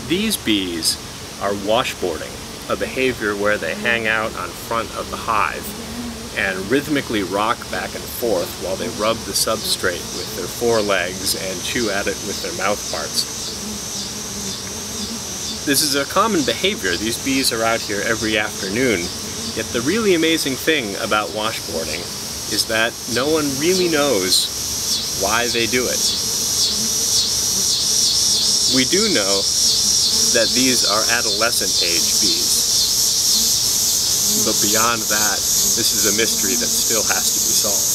These bees are washboarding, a behavior where they hang out on front of the hive and rhythmically rock back and forth while they rub the substrate with their forelegs and chew at it with their mouth parts. This is a common behavior. These bees are out here every afternoon, yet the really amazing thing about washboarding is that no one really knows why they do it. We do know that these are adolescent age bees, but beyond that, this is a mystery that still has to be solved.